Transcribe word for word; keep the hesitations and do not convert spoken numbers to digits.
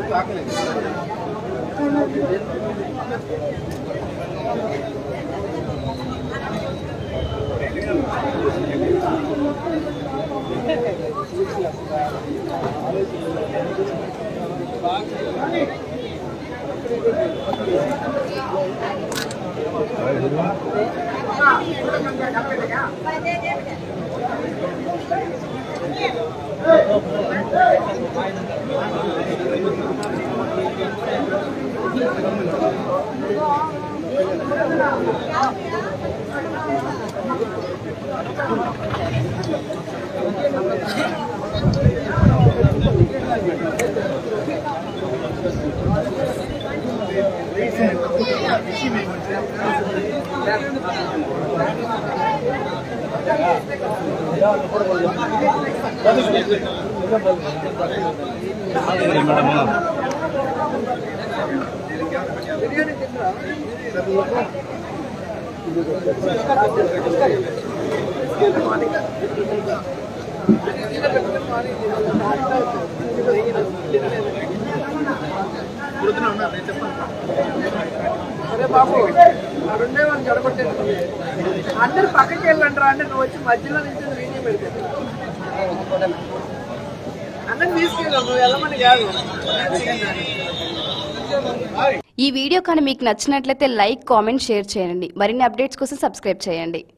అరే బాబు రెండే వాళ్ళు జడగొట్టారు అందరు పక్కకి వెళ్ళంటారా అంటే నువ్వు వచ్చి మధ్యలో నుంచి వీడియో పెడతావు అందరిని తీసుకెళ్ళావు నువ్వు వెళ్ళమని కాదు. ఈ వీడియో కానీ మీకు నచ్చినట్లయితే లైక్ కామెంట్ షేర్ చేయండి. మరిన్ని అప్డేట్స్ కోసం సబ్స్క్రైబ్ చేయండి.